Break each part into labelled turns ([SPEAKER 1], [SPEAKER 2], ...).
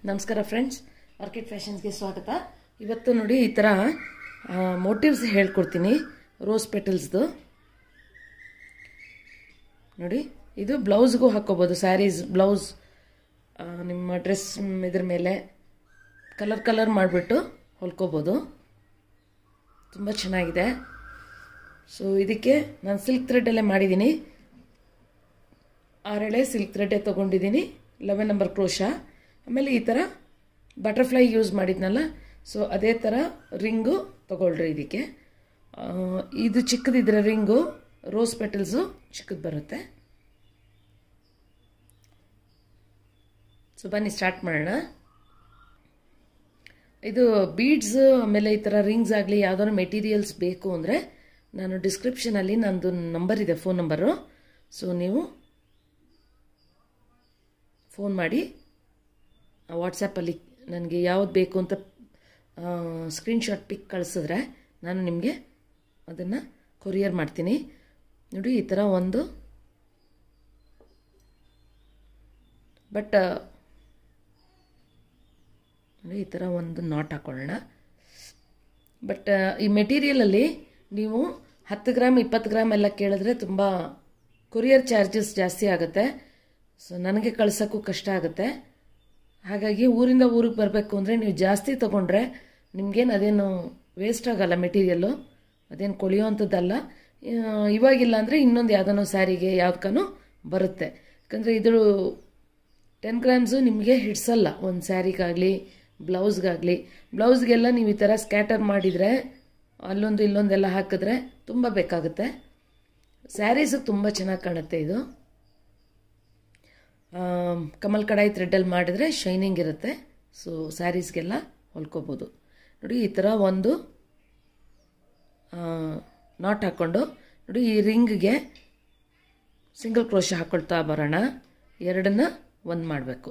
[SPEAKER 1] ನಮಸ್ಕಾರ friends, orchid ಫ್ಯಾಷನ್ಸ್ಗೆ ಸ್ವಾಗತ. ಇವತ್ತು ನೋಡಿ ಈ ಥರ ಮೋಟಿವ್ಸ್ ಹೇಳ್ಕೊಡ್ತೀನಿ. ರೋಸ್ ಪೆಟಲ್ಸ್ದು ನೋಡಿ, ಇದು ಬ್ಲೌಸ್ಗೂ ಹಾಕ್ಕೋಬೋದು. ಸ್ಯಾರೀಸ್ ಬ್ಲೌಸ್ ನಿಮ್ಮ ಡ್ರೆಸ್ ಇದ್ರ ಮೇಲೆ ಕಲರ್ ಮಾಡಿಬಿಟ್ಟು ಹೊಲ್ಕೋಬೋದು. ತುಂಬ ಚೆನ್ನಾಗಿದೆ. ಸೊ ಇದಕ್ಕೆ ನಾನು ಸಿಲ್ಕ್ ಥ್ರೆಡ್ಡಲ್ಲೇ ಮಾಡಿದ್ದೀನಿ. 6 ಎಳೆ ಸಿಲ್ಕ್ ಥ್ರೆಡ್ಡೇ ತೊಗೊಂಡಿದ್ದೀನಿ, 11 ನಂಬರ್ ಕ್ರೋಶಾ. ಆಮೇಲೆ ಈ ಥರ ಬಟರ್ಫ್ಲೈ ಯೂಸ್ ಮಾಡಿದ್ನಲ್ಲ, ಸೊ ಅದೇ ಥರ ರಿಂಗು ತೊಗೊಳ್ರಿ. ಇದಕ್ಕೆ ಇದು ಚಿಕ್ಕದಿದ್ರೆ ರಿಂಗು, ರೋಸ್ ಪೆಟಲ್ಸು ಚಿಕ್ಕದು ಬರುತ್ತೆ. ಸೊ ಬನ್ನಿ ಸ್ಟಾರ್ಟ್ ಮಾಡೋಣ. ಇದು ಬೀಡ್ಸ್ ಆಮೇಲೆ ಈ ಥರ ರಿಂಗ್ಸ್ ಆಗಲಿ ಯಾವುದಾದ್ರು ಮೆಟೀರಿಯಲ್ಸ್ ಬೇಕು ಅಂದರೆ ನಾನು ಡಿಸ್ಕ್ರಿಪ್ಷನಲ್ಲಿ ನಂದು ನಂಬರ್ ಇದೆ, ಫೋನ್ ನಂಬರು. ಸೊ ನೀವು ಫೋನ್ ಮಾಡಿ ವಾಟ್ಸಪ್ಪಲ್ಲಿ ನನಗೆ ಯಾವ್ದು ಬೇಕು ಅಂತ ಸ್ಕ್ರೀನ್ಶಾಟ್ ಪಿಕ್ ಕಳಿಸಿದ್ರೆ ನಾನು ನಿಮಗೆ ಅದನ್ನು ಕೊರಿಯರ್ ಮಾಡ್ತೀನಿ. ನೋಡಿ ಈ ಥರ ಒಂದು ನೋಡಿ ಈ ಥರ ಒಂದು ನಾಟ್ ಹಾಕೊಳ್ಳೋಣ. ಬಟ್ ಈ ಮೆಟೀರಿಯಲಲ್ಲಿ ನೀವು 10 ಗ್ರಾಮ್ 20 ಗ್ರಾಮ್ ಎಲ್ಲ ಕೇಳಿದ್ರೆ ತುಂಬ ಕೊರಿಯರ್ ಚಾರ್ಜಸ್ ಜಾಸ್ತಿ ಆಗುತ್ತೆ. ಸೊ ನನಗೆ ಕಳ್ಸೋಕ್ಕೂ ಕಷ್ಟ ಆಗುತ್ತೆ. ಹಾಗಾಗಿ ಊರಿಂದ ಊರಿಗೆ ಬರಬೇಕು ಅಂದರೆ ನೀವು ಜಾಸ್ತಿ ತೊಗೊಂಡ್ರೆ ನಿಮಗೇನು ಅದೇನು ವೇಸ್ಟ್ ಆಗೋಲ್ಲ, ಮೆಟೀರಿಯಲ್ಲು ಅದೇನು ಕೊಳೆಯೋವಂಥದ್ದಲ್ಲ. ಇವಾಗಿಲ್ಲ ಅಂದರೆ ಇನ್ನೊಂದು ಯಾವುದೋ ಸ್ಯಾರಿಗೆ ಯಾವುದಕ್ಕೂ ಬರುತ್ತೆ. ಯಾಕಂದರೆ ಇದು 10 ಗ್ರಾಮ್ಸು ನಿಮಗೆ ಹಿಡ್ಸಲ್ಲ ಒಂದು ಸ್ಯಾರಿಗಾಗಲಿ ಬ್ಲೌಸ್ಗಾಗಲಿ. ಬ್ಲೌಸ್ಗೆಲ್ಲ ನೀವು ಈ ಥರ ಸ್ಕ್ಯಾಟರ್ ಮಾಡಿದರೆ ಅಲ್ಲೊಂದು ಇಲ್ಲೊಂದೆಲ್ಲ ಹಾಕಿದ್ರೆ ತುಂಬ ಬೇಕಾಗುತ್ತೆ. ಸ್ಯಾರೀಸಿಗೆ ತುಂಬ ಚೆನ್ನಾಗಿ ಕಾಣುತ್ತೆ. ಇದು ಕಮಲ್ ಕಡಾಯಿ ಥ್ರೆಡ್ಡಲ್ಲಿ ಮಾಡಿದ್ರೆ ಶೈನಿಂಗ್ ಇರುತ್ತೆ. ಸೊ ಸ್ಯಾರೀಸ್ಗೆಲ್ಲ ಹೊಲ್ಕೋಬೋದು. ನೋಡಿ ಈ ಥರ ಒಂದು ನಾಟ್ ಹಾಕ್ಕೊಂಡು ನೋಡಿ ಈ ರಿಂಗ್ಗೆ ಸಿಂಗಲ್ ಕ್ರೋಶೆ ಹಾಕ್ಕೊಳ್ತಾ ಬರೋಣ. 2ನ್ನ 1 ಮಾಡಬೇಕು.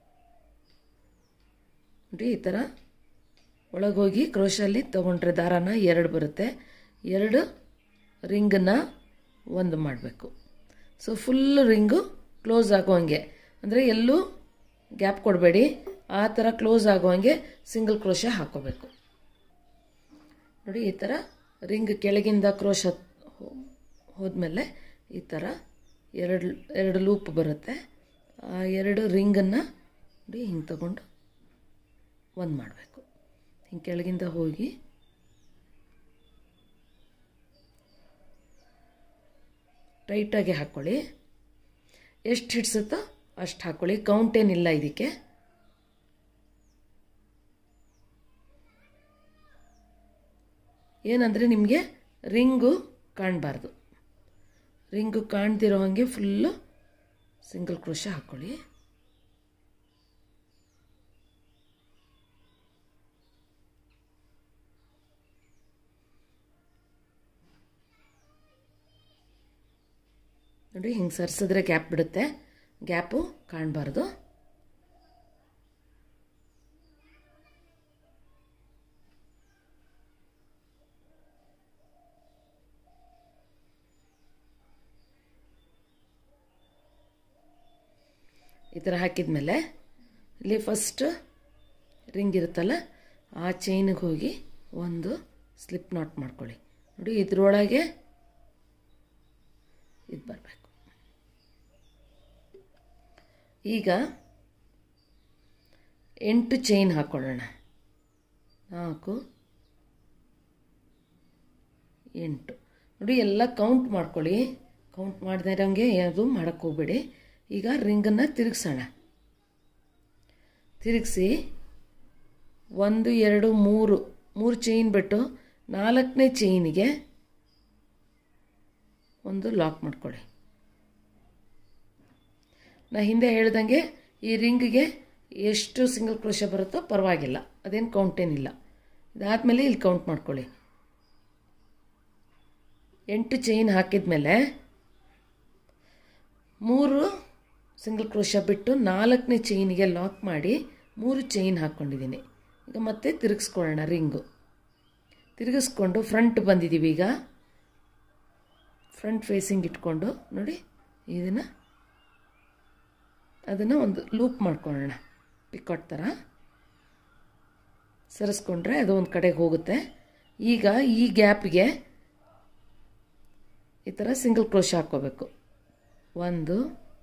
[SPEAKER 1] ನೋಡಿ ಈ ಥರ ಒಳಗೋಗಿ ಕ್ರೋಶಲ್ಲಿ ತೊಗೊಂಡ್ರೆ ದಾರಾನ 2 ಬರುತ್ತೆ. 2 ರಿಂಗನ್ನು 1 ಮಾಡಬೇಕು. ಸೊ ಫುಲ್ ರಿಂಗು ಕ್ಲೋಸ್ ಆಗೋಂಗೆ, ಅಂದರೆ ಎಲ್ಲೂ ಗ್ಯಾಪ್ ಕೊಡಬೇಡಿ, ಆ ಥರ ಕ್ಲೋಸ್ ಆಗೋಂಗೆ ಸಿಂಗಲ್ ಕ್ರೋಶೆ ಹಾಕ್ಕೋಬೇಕು. ನೋಡಿ ಈ ಥರ ರಿಂಗ್ ಕೆಳಗಿಂದ ಕ್ರೋಶ ಹೋದ್ಮೇಲೆ ಈ ಥರ ಎರಡು ಲೂಪ್ ಬರುತ್ತೆ. ಆ 2 ರಿಂಗನ್ನು ನೋಡಿ ಹಿಂಗೆ ತಗೊಂಡು 1 ಮಾಡಬೇಕು. ಹಿಂಗೆ ಕೆಳಗಿಂದ ಹೋಗಿ ಟೈಟಾಗಿ ಹಾಕ್ಕೊಳ್ಳಿ. ಎಷ್ಟು ಹಿಡ್ಸುತ್ತೋ ಅಷ್ಟು ಹಾಕ್ಕೊಳ್ಳಿ, ಕೌಂಟ್ ಏನಿಲ್ಲ ಇದಕ್ಕೆ. ಏನಂದರೆ ನಿಮಗೆ ರಿಂಗು ಕಾಣಬಾರ್ದು. ರಿಂಗು ಕಾಣ್ದಿರೋ ಹಾಗೆ ಫುಲ್ಲು ಸಿಂಗಲ್ ಕ್ರೋಶೆ ಹಾಕ್ಕೊಳ್ಳಿ. ನೋಡಿ ಹಿಂಗೆ ಸರ್ಸಿದ್ರೆ ಗ್ಯಾಪ್ ಬಿಡುತ್ತೆ, ಗ್ಯಾಪು ಕಾಣಬಾರ್ದು. ಈ ಥರ ಹಾಕಿದ್ಮೇಲೆ ಇಲ್ಲಿ ಫಸ್ಟ್ ರಿಂಗ್ ಇರುತ್ತಲ್ಲ, ಆ ಚೈನಿಗೆ ಹೋಗಿ ಒಂದು ಸ್ಲಿಪ್ ನಾಟ್ ಮಾಡ್ಕೊಳ್ಳಿ. ನೋಡಿ ಇದ್ರೊಳಗೆ ಇದು ಬರಬೇಕು. ಈಗ 8 ಚೈನ್ ಹಾಕ್ಕೊಳ್ಳೋಣ. 4 8 ನೋಡಿ ಎಲ್ಲ ಕೌಂಟ್ ಮಾಡ್ಕೊಳ್ಳಿ. ಕೌಂಟ್ ಮಾಡದೇ ಇರೋಂಗೆ ಯಾವುದು ಮಾಡೋಕ್ಕೆ ಹೋಗ್ಬೇಡಿ. ಈಗ ರಿಂಗನ್ನು ತಿರುಗಿಸೋಣ. ತಿರುಗಿಸಿ 1 2 3 ಚೈನ್ ಬಿಟ್ಟು 4ನೇ ಚೈನಿಗೆ ಒಂದು ಲಾಕ್ ಮಾಡ್ಕೊಳ್ಳಿ. ನಾ ಹಿಂದೆ ಹೇಳ್ದಂಗೆ ಈ ರಿಂಗ್ಗೆ ಎಷ್ಟು ಸಿಂಗಲ್ ಕ್ರೋಶೆ ಬರುತ್ತೋ ಪರವಾಗಿಲ್ಲ, ಅದೇನು ಕೌಂಟ್ ಏನಿಲ್ಲ. ಇದಾದಮೇಲೆ ಇಲ್ಲಿ ಕೌಂಟ್ ಮಾಡ್ಕೊಳ್ಳಿ. 8 ಚೈನ್ ಹಾಕಿದ್ಮೇಲೆ 3 ಸಿಂಗಲ್ ಕ್ರೋಶೆ ಬಿಟ್ಟು 4ನೇ ಚೈನಿಗೆ ಲಾಕ್ ಮಾಡಿ 3 ಚೈನ್ ಹಾಕ್ಕೊಂಡಿದ್ದೀನಿ. ಈಗ ಮತ್ತೆ ತಿರುಗಿಸ್ಕೊಳ್ಳೋಣ. ರಿಂಗು ತಿರುಗಿಸ್ಕೊಂಡು ಫ್ರಂಟ್ ಬಂದಿದ್ದೀವಿ. ಈಗ ಫ್ರಂಟ್ ಫೇಸಿಂಗ್ ಇಟ್ಕೊಂಡು ನೋಡಿ ಅದನ್ನು ಒಂದು ಲೂಪ್ ಮಾಡ್ಕೊಳ್ಳೋಣ. ಪಿಕಾಟ್ ಥರ ಸರಿಸ್ಕೊಂಡ್ರೆ ಅದು ಒಂದು ಕಡೆಗೆ ಹೋಗುತ್ತೆ. ಈಗ ಈ ಗ್ಯಾಪ್ಗೆ ಈ ಥರ ಸಿಂಗಲ್ ಕ್ರೋಶೆ ಹಾಕ್ಕೋಬೇಕು. 1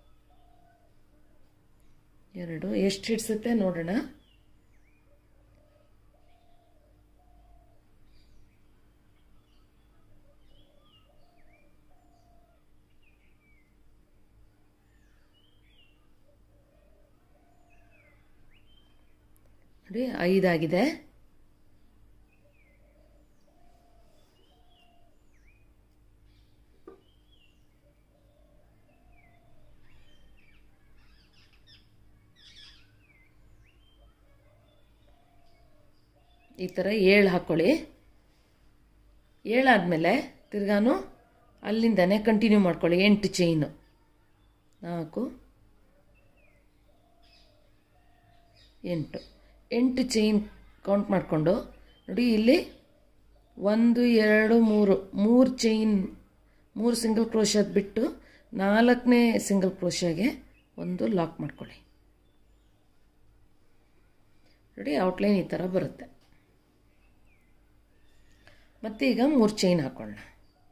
[SPEAKER 1] 2 ಎಷ್ಟು ಹಿಡಿಸುತ್ತೆ ನೋಡೋಣ. ನೋಡಿ 5 ಆಗಿದೆ. ಈ ಥರ 7 ಹಾಕ್ಕೊಳ್ಳಿ. 7 ಆದಮೇಲೆ ತಿರ್ಗಾನು ಅಲ್ಲಿಂದನೇ ಕಂಟಿನ್ಯೂ ಮಾಡ್ಕೊಳ್ಳಿ. 8 ಚೈನು, 4 8 ಚೈನ್ ಕೌಂಟ್ ಮಾಡಿಕೊಂಡು ನೋಡಿ ಇಲ್ಲಿ 1 2 3 ಚೈನ್ 3 ಸಿಂಗಲ್ ಕ್ರೋಶದ್ ಬಿಟ್ಟು 4ನೇ ಸಿಂಗಲ್ ಕ್ರೋಶಗೆ ಒಂದು ಲಾಕ್ ಮಾಡ್ಕೊಳ್ಳಿ. ನೋಡಿ ಔಟ್ಲೈನ್ ಈ ಥರ ಬರುತ್ತೆ. ಮತ್ತು ಈಗ 3 ಚೈನ್ ಹಾಕೊಳ್ಳೋಣ.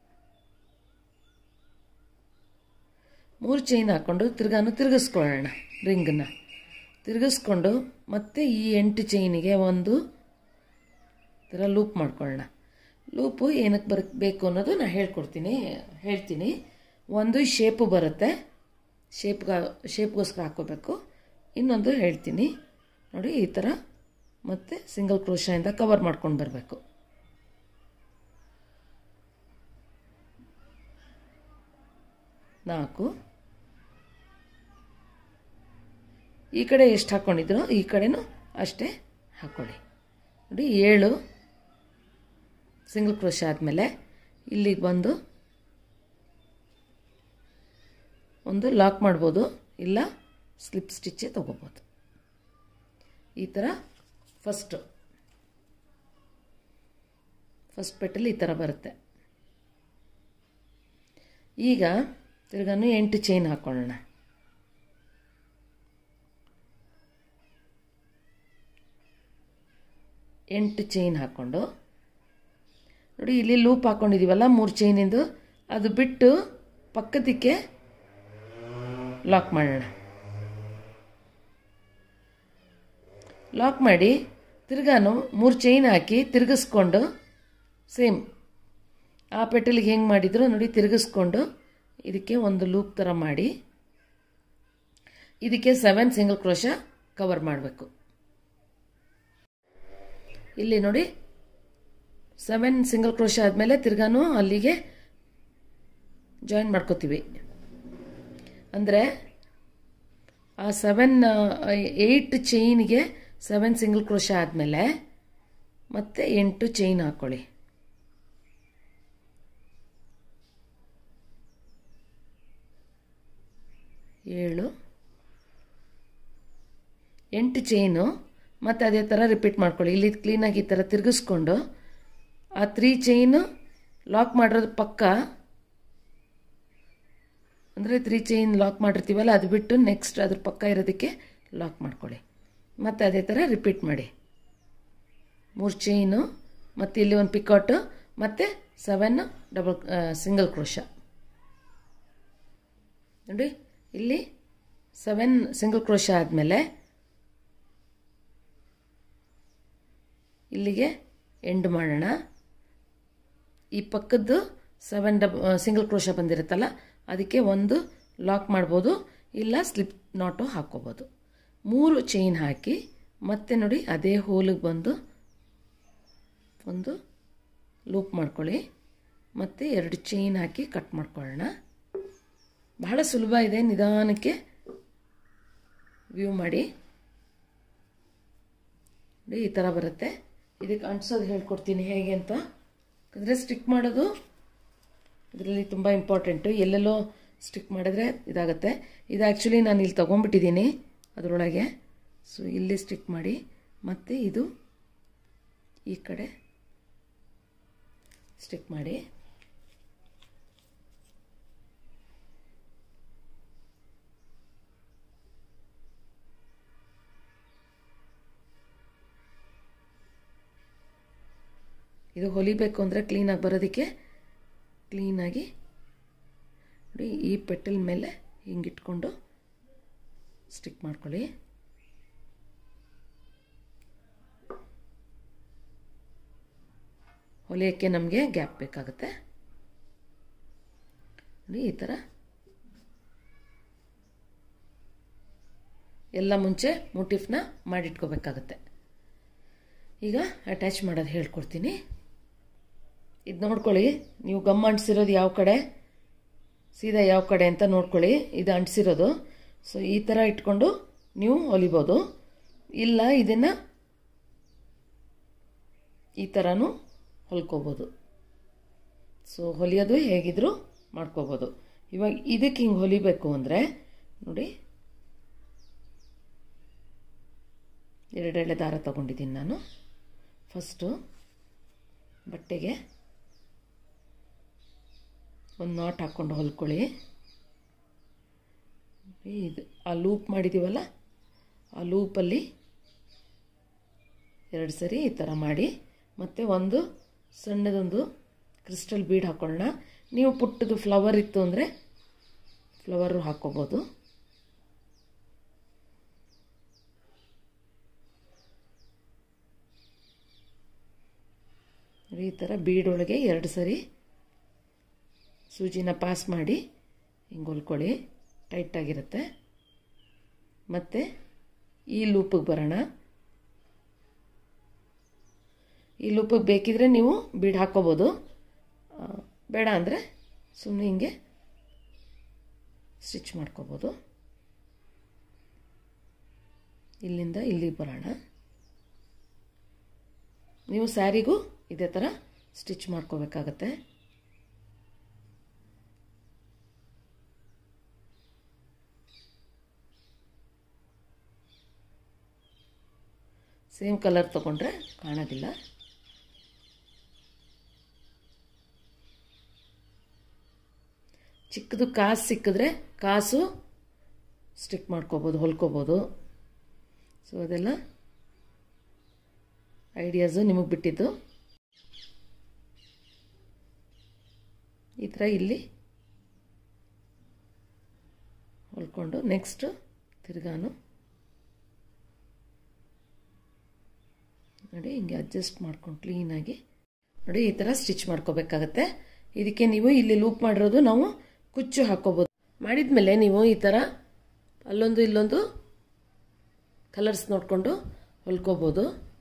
[SPEAKER 1] 3 ಚೈನ್ ಹಾಕ್ಕೊಂಡು ತಿರ್ಗಾನು ತಿರುಗಿಸ್ಕೊಳ್ಳೋಣ. ರಿಂಗನ್ನು ತಿರುಗಿಸ್ಕೊಂಡು ಮತ್ತೆ ಈ 8 ಚೈನಿಗೆ ಒಂದು ಥರ ಲೂಪ್ ಮಾಡ್ಕೊಳ್ಳೋಣ. ಲೂಪು ಏನಕ್ಕೆ ಬೇಕು ಅನ್ನೋದು ನಾನು ಹೇಳ್ತೀನಿ. ಒಂದು ಶೇಪು ಬರುತ್ತೆ, ಶೇಪ್ಗೋಸ್ಕರ ಹಾಕ್ಕೋಬೇಕು. ಇನ್ನೊಂದು ಹೇಳ್ತೀನಿ ನೋಡಿ. ಈ ಥರ ಮತ್ತೆ ಸಿಂಗಲ್ ಕ್ರೋಶೆಯಿಂದ ಕವರ್ ಮಾಡ್ಕೊಂಡು ಬರಬೇಕು. ನಾಲ್ಕು, ಈ ಕಡೆ ಎಷ್ಟು ಹಾಕ್ಕೊಂಡಿದ್ರು ಈ ಕಡೆನೂ ಅಷ್ಟೇ ಹಾಕ್ಕೊಳ್ಳಿ. ನೋಡಿ 7 ಸಿಂಗಲ್ ಕ್ರೋಶೆ ಆದಮೇಲೆ ಇಲ್ಲಿಗೆ ಬಂದು ಒಂದು ಲಾಕ್ ಮಾಡ್ಬೋದು, ಇಲ್ಲ ಸ್ಲಿಪ್ ಸ್ಟಿಚ್ಚೇ ತೊಗೋಬೋದು. ಈ ಥರ ಫಸ್ಟ್ ಪೆಟಲ್ ಈ ಥರ ಬರುತ್ತೆ. ಈಗ ತಿರ್ಗಾನು 8 ಚೈನ್ ಹಾಕ್ಕೊಳ್ಳೋಣ. 8 ಚೈನ್ ಹಾಕ್ಕೊಂಡು ನೋಡಿ ಇಲ್ಲಿ ಲೂಪ್ ಹಾಕ್ಕೊಂಡಿದ್ದೀವಲ್ಲ 3 ಚೈನಿಂದು, ಅದು ಬಿಟ್ಟು ಪಕ್ಕದಕ್ಕೆ ಲಾಕ್ ಮಾಡೋಣ. ಲಾಕ್ ಮಾಡಿ ತಿರ್ಗಾನು 3 ಚೈನ್ ಹಾಕಿ ತಿರುಗಿಸ್ಕೊಂಡು ಸೇಮ್ ಆ ಪೆಟಲಿಗೆ ಹೆಂಗೆ ಮಾಡಿದ್ರು ನೋಡಿ ತಿರುಗಿಸ್ಕೊಂಡು ಇದಕ್ಕೆ ಒಂದು ಲೂಪ್ ಥರ ಮಾಡಿ ಇದಕ್ಕೆ 7 ಸಿಂಗಲ್ ಕ್ರೋಶೆ ಕವರ್ ಮಾಡಬೇಕು. ಇಲ್ಲಿ ನೋಡಿ 7 ಸಿಂಗಲ್ ಕ್ರೋಶೆ ಆದಮೇಲೆ ತಿರ್ಗಾನು ಅಲ್ಲಿಗೆ ಜಾಯಿನ್ ಮಾಡ್ಕೋತೀವಿ. ಅಂದರೆ ಆ 8 ಚೈನಿಗೆ 7 ಸಿಂಗಲ್ ಕ್ರೋಶೆ ಆದಮೇಲೆ ಮತ್ತೆ 8 ಚೈನ್ ಹಾಕ್ಕೊಳ್ಳಿ. 7 8 ಚೈನು ಮತ್ತು ಅದೇ ಥರ ರಿಪೀಟ್ ಮಾಡ್ಕೊಳ್ಳಿ. ಇಲ್ಲಿ ಕ್ಲೀನಾಗಿ ಈ ಥರ ತಿರುಗಿಸ್ಕೊಂಡು ಆ 3 ಚೈನು ಲಾಕ್ ಮಾಡಿರೋದು ಪಕ್ಕ, ಅಂದರೆ 3 ಚೈನ್ ಲಾಕ್ ಮಾಡಿರ್ತೀವಲ್ಲ ಅದು ಬಿಟ್ಟು ನೆಕ್ಸ್ಟ್ ಅದ್ರ ಪಕ್ಕ ಇರೋದಕ್ಕೆ ಲಾಕ್ ಮಾಡ್ಕೊಳ್ಳಿ. ಮತ್ತು ಅದೇ ಥರ ರಿಪೀಟ್ ಮಾಡಿ. 3 ಚೈನು ಮತ್ತು ಇಲ್ಲಿ ಒಂದು ಪಿಕಾಟು ಮತ್ತು 7 ಸಿಂಗಲ್ ಕ್ರೋಶೆ. ನೋಡಿ ಇಲ್ಲಿ 7 ಸಿಂಗಲ್ ಕ್ರೋಶೆ ಆದಮೇಲೆ ಇಲ್ಲಿಗೆ ಎಂಡ್ ಮಾಡೋಣ. ಈ ಪಕ್ಕದ್ದು 7 ಸಿಂಗಲ್ ಕ್ರೋಶೆ ಬಂದಿರುತ್ತಲ್ಲ ಅದಕ್ಕೆ ಒಂದು ಲಾಕ್ ಮಾಡ್ಬೋದು, ಇಲ್ಲ ಸ್ಲಿಪ್ ನಾಟು ಹಾಕ್ಕೋಬೋದು. 3 ಚೈನ್ ಹಾಕಿ ಮತ್ತೆ ನೋಡಿ ಅದೇ ಹೋಲಿಗೆ ಬಂದು ಒಂದು ಲೂಪ್ ಮಾಡ್ಕೊಳ್ಳಿ. ಮತ್ತು 2 ಚೈನ್ ಹಾಕಿ ಕಟ್ ಮಾಡ್ಕೊಳ್ಳೋಣ. ಬಹಳ ಸುಲಭ ಇದೆ, ನಿಧಾನಕ್ಕೆ ವ್ಯೂ ಮಾಡಿ. ಈ ಥರ ಬರುತ್ತೆ. ಇದಕ್ಕೆ ಅಂಟಿಸೋದು ಹೇಳ್ಕೊಡ್ತೀನಿ ಹೇಗೆ ಅಂತ. ಯಾಕಂದರೆ ಸ್ಟಿಕ್ ಮಾಡೋದು ಇದರಲ್ಲಿ ತುಂಬ ಇಂಪಾರ್ಟೆಂಟು. ಎಲ್ಲೆಲ್ಲೋ ಸ್ಟಿಕ್ ಮಾಡಿದ್ರೆ ಇದಾಗುತ್ತೆ. ಇದು ಆ್ಯಕ್ಚುಲಿ ನಾನು ಇಲ್ಲಿ ತೊಗೊಂಡ್ಬಿಟ್ಟಿದ್ದೀನಿ ಅದರೊಳಗೆ. ಸೊ ಇಲ್ಲಿ ಸ್ಟಿಕ್ ಮಾಡಿ ಮತ್ತು ಇದು ಈ ಕಡೆ ಸ್ಟಿಕ್ ಮಾಡಿ. ಇದು ಹೊಲಿಬೇಕು ಅಂದರೆ ಕ್ಲೀನಾಗಿ ಬರೋದಕ್ಕೆ ಕ್ಲೀನಾಗಿ ನೋಡಿ ಈ ಪೆಟ್ಟಲ್ ಮೇಲೆ ಹಿಂಗಿಟ್ಕೊಂಡು ಸ್ಟಿಕ್ ಮಾಡ್ಕೊಳ್ಳಿ. ಹೊಲಿಯೋಕ್ಕೆ ನಮಗೆ ಗ್ಯಾಪ್ ಬೇಕಾಗುತ್ತೆ ನೋಡಿ. ಈ ಥರ ಎಲ್ಲ ಮುಂಚೆ ಮೋಟಿಫ್ನ ಮಾಡಿಟ್ಕೋಬೇಕಾಗತ್ತೆ. ಈಗ ಅಟ್ಯಾಚ್ ಮಾಡೋದು ಹೇಳ್ಕೊಡ್ತೀನಿ. ಇದು ನೋಡ್ಕೊಳ್ಳಿ, ನೀವು ಗಮ್ ಅಂಟಿಸಿರೋದು ಯಾವ ಕಡೆ, ಸೀದಾ ಯಾವ ಕಡೆ ಅಂತ ನೋಡ್ಕೊಳ್ಳಿ. ಇದು ಅಂಟಿಸಿರೋದು. ಸೊ ಈ ಥರ ಇಟ್ಕೊಂಡು ನೀವು ಹೊಲಿಬೋದು. ಇಲ್ಲ ಇದನ್ನು ಈ ಥರನೂ ಹೊಲ್ಕೋಬೋದು. ಸೊ ಹೊಲಿಯೋದು ಹೇಗಿದ್ರೂ ಮಾಡ್ಕೋಬೋದು. ಇವಾಗ ಇದಕ್ಕೆ ಹಿಂಗೆ ಹೊಲಿಬೇಕು ಅಂದರೆ ನೋಡಿ, ಎರಡೆಳೆ ದಾರ ತಗೊಂಡಿದ್ದೀನಿ ನಾನು. ಫಸ್ಟು ಬಟ್ಟೆಗೆ ಒಂದು ನಾಟ್ ಹಾಕ್ಕೊಂಡು ಹೊಲ್ಕೊಳ್ಳಿ. ಇದು ಆ ಲೂಪ್ ಮಾಡಿದ್ದೀವಲ್ಲ, ಆ ಲೂಪಲ್ಲಿ 2 ಸರಿ ಈ ಥರ ಮಾಡಿ, ಮತ್ತು ಒಂದು ಸಣ್ಣದೊಂದು ಕ್ರಿಸ್ಟಲ್ ಬೀಡ್ ಹಾಕೊಳ್ಳೋಣ. ನೀವು ಪುಟ್ಟದು ಫ್ಲವರ್ ಇತ್ತು ಅಂದರೆ ಫ್ಲವರು ಹಾಕ್ಕೋಬೋದು. ಈ ಥರ ಬೀಡೊಳಗೆ 2 ಸರಿ ಸೂಜಿನ ಪಾಸ್ ಮಾಡಿ ಹಿಂಗೆ ಹೊಲ್ಕೊಳ್ಳಿ. ಟೈಟಾಗಿರುತ್ತೆ. ಮತ್ತು ಈ ಲೂಪಿಗೆ ಬರೋಣ. ಈ ಲೂಪಿಗೆ ಬೇಕಿದ್ರೆ ನೀವು ಬೀಡ್ ಹಾಕ್ಕೋಬೋದು, ಬೇಡ ಅಂದರೆ ಸುಮ್ಮನೆ ಹಿಂಗೆ ಸ್ಟಿಚ್ ಮಾಡ್ಕೋಬೋದು. ಇಲ್ಲಿಂದ ಇಲ್ಲಿಗೆ ಬರೋಣ. ನೀವು ಸ್ಯಾರಿಗೂ ಇದೇ ಥರ ಸ್ಟಿಚ್ ಮಾಡ್ಕೋಬೇಕಾಗತ್ತೆ. ಸೇಮ್ ಕಲರ್ ತಗೊಂಡ್ರೆ ಕಾಣೋದಿಲ್ಲ. ಚಿಕ್ಕದು ಕಾಸು ಸಿಕ್ಕಿದ್ರೆ ಕಾಸು ಸ್ಟಿಕ್ ಮಾಡ್ಕೋಬೋದು, ಹೊಲ್ಕೋಬೋದು. ಸೊ ಅದೆಲ್ಲ ಐಡಿಯಾಸು ನಿಮಗೆ ಬಿಟ್ಟಿದ್ದು. ಈ ಥರ ಇಲ್ಲಿ ಹೊಲ್ಕೊಂಡು ನೆಕ್ಸ್ಟು ತಿರ್ಗಾನು ನೋಡಿ ಹಿಂಗೆ ಅಡ್ಜಸ್ಟ್ ಮಾಡ್ಕೊಂಡು ಕ್ಲೀನಾಗಿ ನೋಡಿ ಈ ಥರ ಸ್ಟಿಚ್ ಮಾಡ್ಕೋಬೇಕಾಗತ್ತೆ. ಇದಕ್ಕೆ ನೀವು ಇಲ್ಲಿ ಲೂಪ್ ಮಾಡಿರೋದು ನಾವು ಕುಚ್ಚು ಹಾಕ್ಕೋಬೋದು. ಮಾಡಿದ್ಮೇಲೆ ನೀವು ಈ ಥರ ಅಲ್ಲೊಂದು ಇಲ್ಲೊಂದು ಕಲರ್ಸ್ ನೋಡಿಕೊಂಡು ಹೊಲ್ಕೋಬೋದು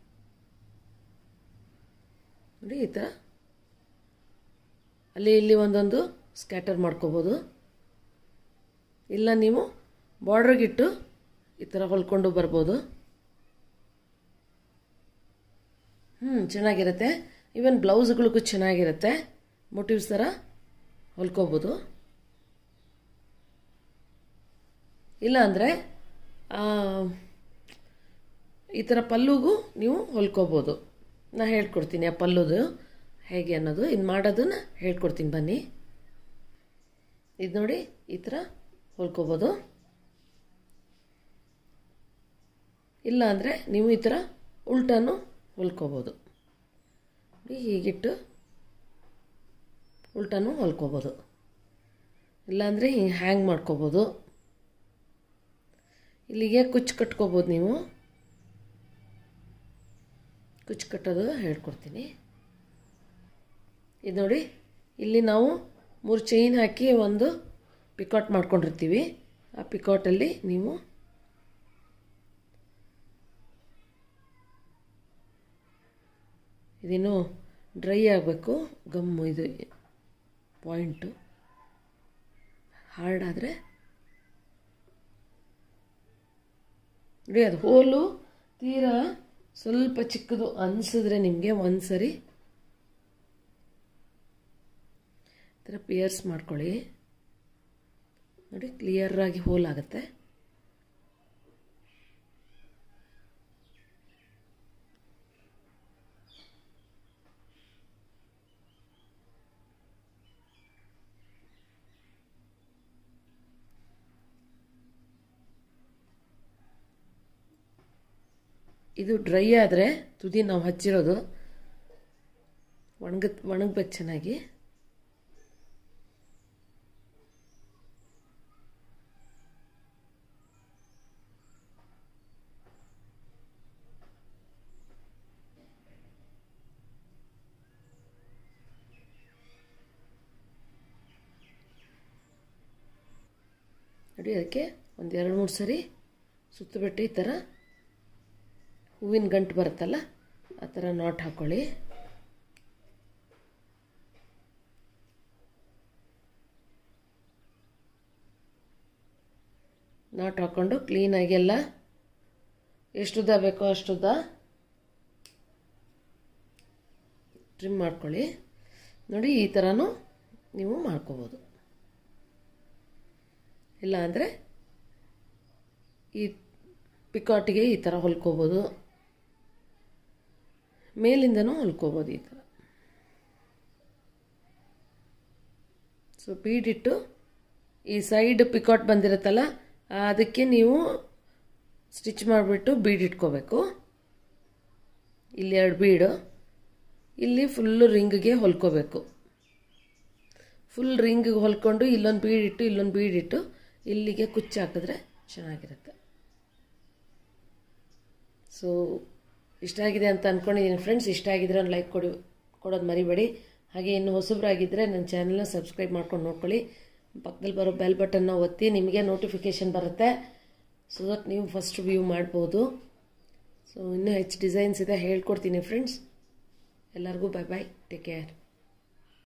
[SPEAKER 1] ನೋಡಿ. ಈ ಥರ ಅಲ್ಲಿ ಇಲ್ಲಿ ಒಂದೊಂದು ಸ್ಕ್ಯಾಟರ್ ಮಾಡ್ಕೋಬೋದು. ಇಲ್ಲ ನೀವು ಬಾರ್ಡ್ರಿಗಿಟ್ಟು ಈ ಥರ ಹೊಲ್ಕೊಂಡು ಬರ್ಬೋದು. ಚೆನ್ನಾಗಿರುತ್ತೆ. ಈವನ್ ಬ್ಲೌಸ್ಗಳಿಗೂ ಚೆನ್ನಾಗಿರುತ್ತೆ. ಮೋಟಿವ್ಸ್ ಥರ ಹೊಲ್ಕೋಬೋದು. ಇಲ್ಲ ಅಂದರೆ ಈ ಥರ ಪಲ್ಲುಗೂ ನೀವು ಹೊಲ್ಕೋಬೋದು. ನಾನು ಹೇಳ್ಕೊಡ್ತೀನಿ ಆ ಪಲ್ಲುದು ಹೇಗೆ ಅನ್ನೋದು. ಇದು ಮಾಡೋದನ್ನ ಹೇಳ್ಕೊಡ್ತೀನಿ ಬನ್ನಿ. ಇದು ನೋಡಿ ಈ ಥರ ಹೊಲ್ಕೋಬೋದು. ಇಲ್ಲ ಅಂದರೆ ನೀವು ಈ ಥರ ಉಲ್ಟಾನು ಹೊಲ್ಕೋಬೋದು. ಹೀಗಿಟ್ಟು ಉಲ್ಟಾನು ಹೊಲ್ಕೋಬೋದು. ಇಲ್ಲಾಂದರೆ ಹಿಂಗೆ ಹ್ಯಾಂಗ್ ಮಾಡ್ಕೋಬೋದು. ಇಲ್ಲಿಗೆ ಕುಚ್ಚು ಕಟ್ಕೋಬೋದು. ನೀವು ಕುಚ್ಚು ಕಟ್ಟೋದು ಹೇಳ್ಕೊಡ್ತೀನಿ. ಇದು ನೋಡಿ, ಇಲ್ಲಿ ನಾವು 3 ಚೈನ್ ಹಾಕಿ ಒಂದು ಪಿಕಾಟ್ ಮಾಡ್ಕೊಂಡಿರ್ತೀವಿ. ಆ ಪಿಕಾಟಲ್ಲಿ ನೀವು ಇದಿನ್ನೂ ಡ್ರೈ ಆಗಬೇಕು. ಗಮ್ಮು ಇದು ಪಾಯಿಂಟು ಹಾರ್ಡ್ ಆದರೆ ನೋಡಿ, ಅದು ಹೋಲು ತೀರಾ ಸ್ವಲ್ಪ ಚಿಕ್ಕದು ಅನಿಸಿದ್ರೆ ನಿಮಗೆ ಒಂದು ಸರಿ ಈ ಥರ ಪಿಯರ್ಸ್ ಮಾಡ್ಕೊಳ್ಳಿ. ನೋಡಿ ಕ್ಲಿಯರಾಗಿ ಹೋಲ್ ಆಗುತ್ತೆ. ಇದು ಡ್ರೈ ಆದರೆ ತುದಿ ನಾವು ಹಚ್ಚಿರೋದು ಒಣಗಬೇಕು ಚೆನ್ನಾಗಿ. ನೋಡಿ, ಅದಕ್ಕೆ ಒಂದು 2-3 ಸರಿ ಸುತ್ತಬಿಟ್ಟು ಈ ಥರ ಹೂವಿನ ಗಂಟು ಬರುತ್ತಲ್ಲ ಆ ಥರ ನಾಟ್ ಹಾಕ್ಕೊಳ್ಳಿ. ನಾಟ್ ಹಾಕ್ಕೊಂಡು ಕ್ಲೀನಾಗಿ ಎಲ್ಲ ಎಷ್ಟುದ್ದ ಬೇಕೋ ಅಷ್ಟುದ್ದ ಟ್ರಿಮ್ ಮಾಡ್ಕೊಳ್ಳಿ. ನೋಡಿ, ಈ ಥರನೂ ನೀವು ಮಾಡ್ಕೋಬೋದು. ಇಲ್ಲ ಅಂದರೆ ಈ ಪಿಕಾಟಿಗೆ ಈ ಥರ ಹೊಲ್ಕೋಬೋದು, ಮೇಲಿಂದನೂ ಹೊಲ್ಕೋಬೋದು ಈ ಥರ. ಸೊ ಬೀಡಿಟ್ಟು ಈ ಸೈಡ್ ಪಿಕಾಟ್ ಬಂದಿರುತ್ತಲ್ಲ ಅದಕ್ಕೆ ನೀವು ಸ್ಟಿಚ್ ಮಾಡಿಬಿಟ್ಟು ಬೀಡಿಟ್ಕೋಬೇಕು. ಇಲ್ಲಿ 2 ಬೀಡು, ಇಲ್ಲಿ ಫುಲ್ಲು ರಿಂಗ್ಗೆ ಹೊಲ್ಕೋಬೇಕು. ಫುಲ್ ರಿಂಗಿಗೆ ಹೊಲ್ಕೊಂಡು ಇಲ್ಲೊಂದು ಬೀಡಿಟ್ಟು ಇಲ್ಲೊಂದು ಬೀಡಿಟ್ಟು ಇಲ್ಲಿಗೆ ಕುಚ್ಚು ಹಾಕಿದ್ರೆ ಚೆನ್ನಾಗಿರುತ್ತೆ. ಸೊ ಇಷ್ಟ ಆಗಿದೆ ಅಂತ ಅಂದ್ಕೊಂಡಿದ್ದೀನಿ ಫ್ರೆಂಡ್ಸ್. ಇಷ್ಟ ಆಗಿದ್ರೆ ಒಂದು ಲೈಕ್ ಕೊಡೋದು ಮರಿಬೇಡಿ. ಹಾಗೆ ಇನ್ನು ಹೊಸಬ್ರಾಗಿದ್ದರೆ ನನ್ನ ಚಾನಲ್ನ ಸಬ್ಸ್ಕ್ರೈಬ್ ಮಾಡ್ಕೊಂಡು ನೋಡ್ಕೊಳ್ಳಿ. ಪಕ್ಕದಲ್ಲಿ ಬರೋ ಬೆಲ್ ಬಟನ್ನ ಒತ್ತಿ, ನಿಮಗೆ ನೋಟಿಫಿಕೇಷನ್ ಬರುತ್ತೆ. ಸೊ ದಟ್ ನೀವು ಫಸ್ಟ್ ವ್ಯೂ ಮಾಡ್ಬೋದು. ಸೊ ಇನ್ನೂ ಹೆಚ್ಚು ಡಿಸೈನ್ಸ್ ಇದೆ, ಹೇಳ್ಕೊಡ್ತೀನಿ ಫ್ರೆಂಡ್ಸ್. ಎಲ್ಲರಿಗೂ ಬಾಯ್ ಬಾಯ್, ಟೇಕ್ ಕೇರ್.